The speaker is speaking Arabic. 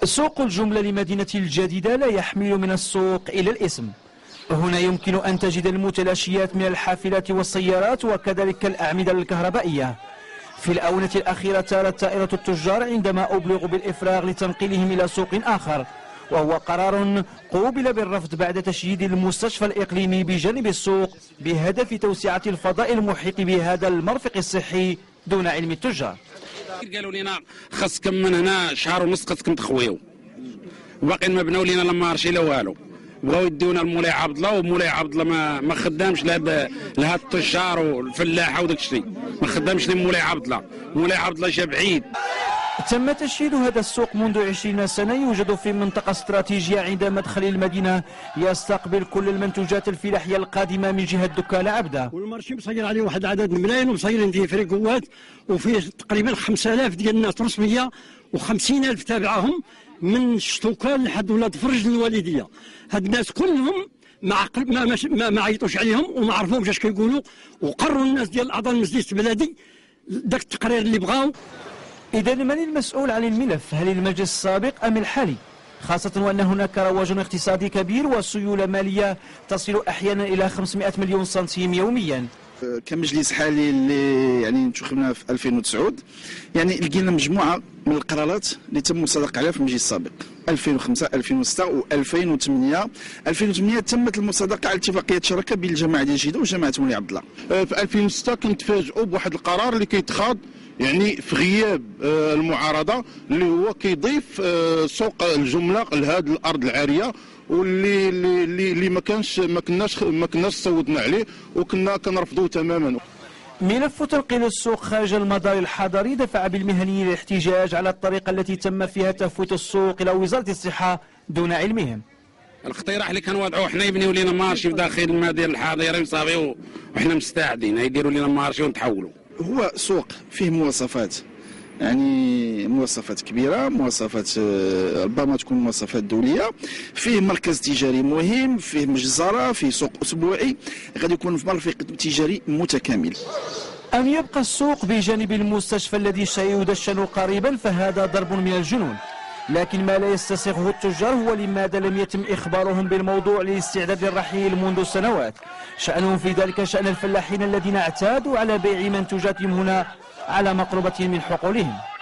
سوق الجملة لمدينة الجديدة لا يحمل من السوق إلى الاسم. هنا يمكن أن تجد المتلاشيات من الحافلات والسيارات وكذلك الأعمدة الكهربائية. في الآونة الأخيرة تالت طائرة التجار عندما أبلغوا بالإفراغ لتنقيلهم إلى سوق آخر، وهو قرار قوبل بالرفض بعد تشييد المستشفى الإقليمي بجانب السوق بهدف توسعة الفضاء المحيط بهذا المرفق الصحي دون علم التجار. قالوا لنا خاصكم من هنا شهر ونص خاصكم تخويو، وباقي ما بناو لينا لا مارشي لا والو. بغاو يديونا لمولاي عبد الله، ومولاي عبد الله ما خدامش لهاد التجار والفلاحه وداك الشيء، ما خدامش لمولاي عبد الله. مولاي عبد الله جا بعيد. تم تشييد هذا السوق منذ 20 سنة، يوجد في منطقة استراتيجية عند مدخل المدينة، يستقبل كل المنتوجات الفلاحية القادمة من جهة دكان عبده. والمارشي مصير عليه واحد العدد ملايين، ومصيرين فيه فريقوات، وفيه تقريبا 5000 ديال الناس رسمية و50,000 تابعهم من شتوكان لحد ولاد فرج للوالدية. هاد الناس كلهم ما عيطوش عليهم وما عرفوهمش اش كيقولوا، وقرروا الناس ديال اعضاء المجلس البلدي داك التقرير اللي بغاو. إذا من المسؤول عن الملف؟ هل المجلس السابق أم الحالي؟ خاصة وأن هناك رواج اقتصادي كبير وسيولة مالية تصل أحيانا إلى 500 مليون سنتيم يوميا. كمجلس حالي اللي يعني انتخبنا في 2009، يعني لقينا مجموعة من القرارات اللي تم المصادقة عليها في المجلس السابق 2005 2006 و2008. 2008 تمت المصادقة على اتفاقية شراكة بين الجماعة ديال جديدة وجماعة مولاي عبد الله. في 2006 كنتفاجئوا بواحد القرار اللي كيتخاذ يعني في غياب المعارضه، اللي هو كيضيف سوق الجمله لهذه الارض العاريه، واللي اللي ما كناش صوتنا عليه وكنا كنرفضوه تماما. ملف تنقيل السوق خارج المدار الحضري دفع بالمهنيين للاحتجاج على الطريقة التي تم فيها تفويت السوق إلى وزارة الصحة دون علمهم. الاقتراح اللي كنوضعوه حنا يبنيو لنا مارشي في داخل المدينه الحاضره وصافي، وحنا مستعدين يديروا لنا مارشي ونتحولوا. هو سوق فيه مواصفات، يعني مواصفات كبيرة، مواصفات ربما تكون مواصفات دولية، فيه مركز تجاري مهم، فيه مجزرة، فيه سوق أسبوعي، غادي يكون في مرفق تجاري متكامل. أن يبقى السوق بجانب المستشفى الذي سيدشن قريبا فهذا ضرب من الجنون، لكن ما لا يستسيغه التجار هو لماذا لم يتم إخبارهم بالموضوع لاستعداد الرحيل منذ سنوات. شأنهم في ذلك شأن الفلاحين الذين اعتادوا على بيع منتوجاتهم هنا على مقربة من حقولهم.